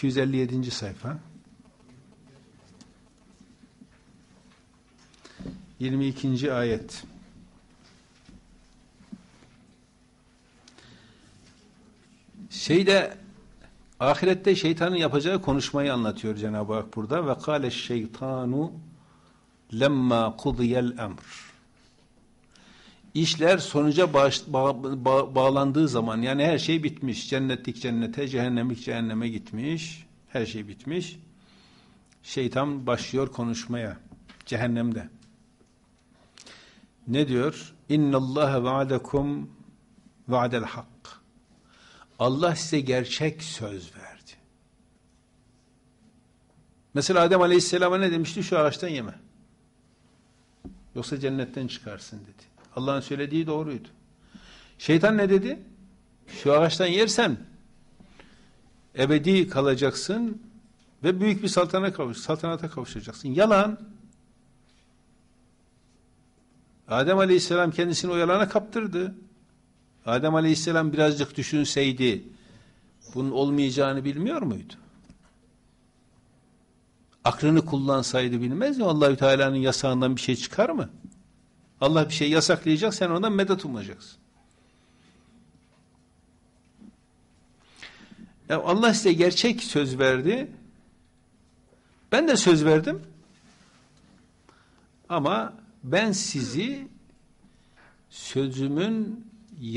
257. sayfa. 22. ayet. Ahirette şeytanın yapacağı konuşmayı anlatıyor Cenab-ı Hak burada. Ve kâle şeytanu lemma kudiyel emr. İşler sonuca bağlandığı zaman, yani her şey bitmiş. Cennetlik cennete, cehennemlik cehenneme gitmiş. Her şey bitmiş. Şeytan başlıyor konuşmaya. Cehennemde. Ne diyor? İnnallâhe va'adekum va'del hak. Allah size gerçek söz verdi. Mesela Adem Aleyhisselam'a ne demişti? Şu ağaçtan yeme. Yoksa cennetten çıkarsın dedi. Allah'ın söylediği doğruydu. Şeytan ne dedi? Şu ağaçtan yersen ebedi kalacaksın ve büyük bir saltanata kavuşacaksın. Yalan. Adem Aleyhisselam kendisini o yalana kaptırdı. Adem Aleyhisselam birazcık düşünseydi bunun olmayacağını bilmiyor muydu? Aklını kullansaydı bilmez mi? Allahü Teala'nın yasağından bir şey çıkar mı? Allah bir şey yasaklayacak, sen ondan medet umacaksın. Ya Allah size gerçek söz verdi. Ben de söz verdim. Ama ben sizi sözümün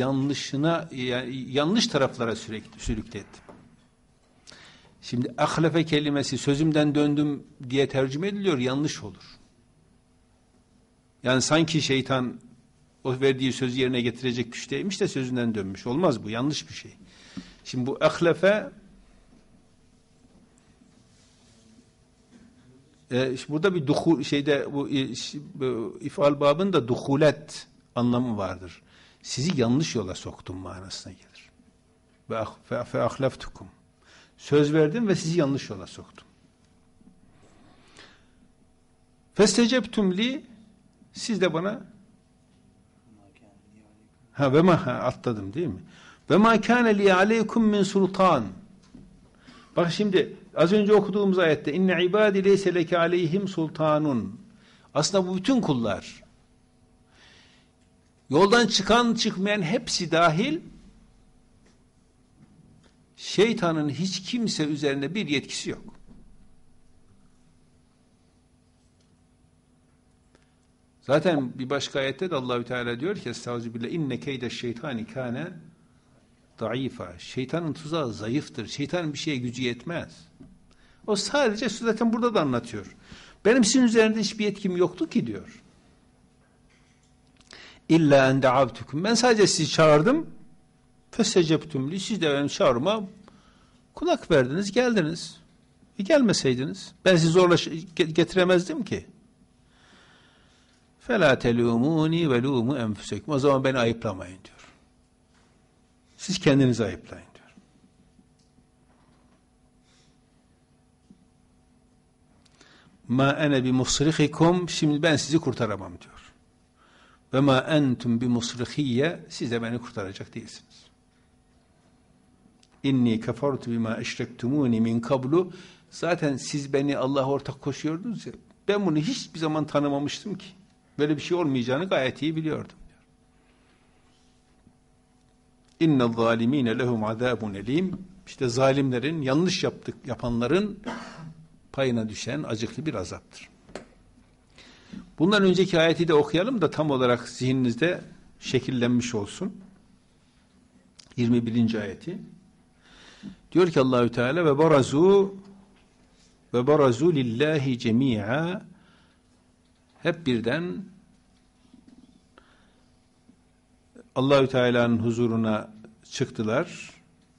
yanlış taraflara sürüklettim. Şimdi ahlefe kelimesi sözümden döndüm diye tercüme ediliyor, yanlış olur. Yani sanki şeytan o verdiği sözü yerine getirecek güçteymiş de sözünden dönmüş. Olmaz bu, yanlış bir şey. Şimdi bu ahlefe burada bir bu ifal babında duhulet anlamı vardır. Sizi yanlış yola soktum manasına gelir. Fe ahleftukum. Söz verdim ve sizi yanlış yola soktum. Festecebtum li, siz de bana atladım değil mi? Ve ma kâne li aleykum min sultan. Bak şimdi az önce okuduğumuz ayette inne ibâdi leyse leke aleyhim sultanun. Aslında bu bütün kullar. Yoldan çıkan çıkmayan hepsi dahil, şeytanın hiç kimse üzerinde bir yetkisi yok. Zaten bir başka ayette de Allahü Teala diyor ki estağfirullah inne keyde şeytani kâne daifa. Şeytanın tuzağı zayıftır. Şeytanın bir şeye gücü yetmez. O sadece zaten burada da anlatıyor. Benim sizin üzerinde hiçbir yetkim yoktu ki diyor. İlla en da'avtukum. Ben sadece sizi çağırdım. Fesecebtum li. Siz de benim çağrıma kulak verdiniz, geldiniz. Gelmeseydiniz ben sizi zorla getiremezdim ki. فَلَا تَلُومُونِي وَلُومُ اَنْفُسَكُمْ. O zaman beni ayıplamayın diyor. Siz kendinizi ayıplayın diyor. مَا اَنَا بِمُصْرِخِكُمْ. Şimdi ben sizi kurtaramam diyor. وَمَا اَنْتُمْ بِمُصْرِخِيَّ. Siz de beni kurtaracak değilsiniz. اِنِّي كَفَرْتُ بِمَا اَشْرَكْتُمُونِ مِنْ قَبْلُ. Zaten siz beni Allah'a ortak koşuyordunuz ya. Ben bunu hiçbir zaman tanımamıştım ki. Böyle bir şey olmayacağını gayet iyi biliyordum. İnnel zalimine lehum azabun elim. İşte zalimlerin, yanlış yapanların payına düşen acıklı bir azaptır. Bundan önceki ayeti de okuyalım da tam olarak zihninizde şekillenmiş olsun. 21. ayeti. Diyor ki Allahü Teala ve barazu lillahi cemi'a. Hep birden Allahü Teala'nın huzuruna çıktılar.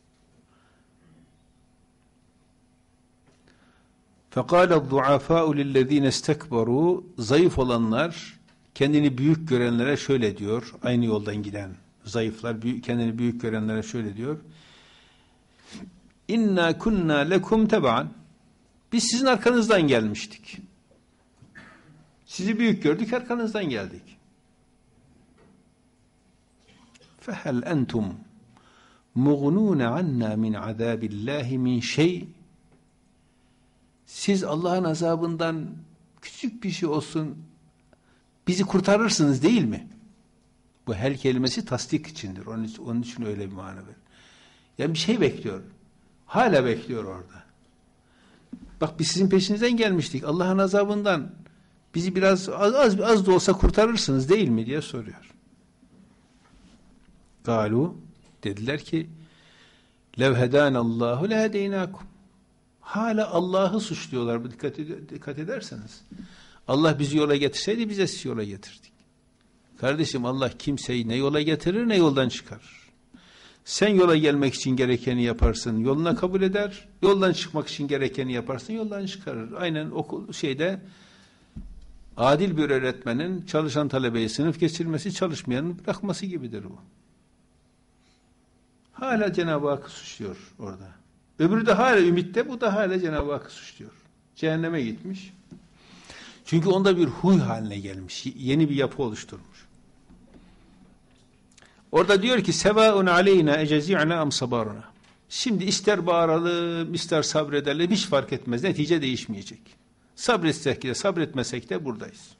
فَقَالَ الضُّعَفَاءُ لِلَّذ۪ينَ اسْتَكْبَرُوا. Zayıf olanlar kendini büyük görenlere şöyle diyor. Aynı yoldan giden zayıflar kendini büyük görenlere şöyle diyor. İnna kunna lekum teban. Biz sizin arkanızdan gelmiştik. Sizi büyük gördük, arkanızdan geldik. فَهَلْ أَنْتُمْ مُغْنُونَ عَنَّا مِنْ عَذَابِ اللّٰهِ مِنْ شَيْءٍ. siz Allah'ın azabından küçük bir şey olsun bizi kurtarırsınız değil mi? Bu hel kelimesi tasdik içindir. Onun için öyle bir mana ver. Yani bir şey bekliyor. Hala bekliyor orada. Bak biz sizin peşinizden gelmiştik. Allah'ın azabından bizi biraz az da olsa kurtarırsınız değil mi diye soruyor. Galu dediler ki lev hedanallahu lehedeynakum. Hala Allah'ı suçluyorlar. Bu dikkat ederseniz. Allah bizi yola getirseydi bize sizi yola getirdik. Kardeşim Allah kimseyi ne yola getirir ne yoldan çıkarır. Sen yola gelmek için gerekeni yaparsın, yoluna kabul eder. Yoldan çıkmak için gerekeni yaparsın, yoldan çıkarır. Aynen adil bir öğretmenin çalışan talebeyi sınıf geçirmesi, çalışmayanın bırakması gibidir bu. Hala Cenab-ı Hakk'ı suçluyor orada. Öbürü de hala ümitte, bu da hala Cenab-ı Hakk'ı suçluyor. Cehenneme gitmiş. Çünkü onda bir huy haline gelmiş. Yeni bir yapı oluşturmuş. Orada diyor ki sevaun aleyna ecezi'na am sabaruna. Şimdi ister bağıralım, ister sabredelim hiç fark etmez. Netice değişmeyecek. Sabretsek de sabretmesek de buradayız.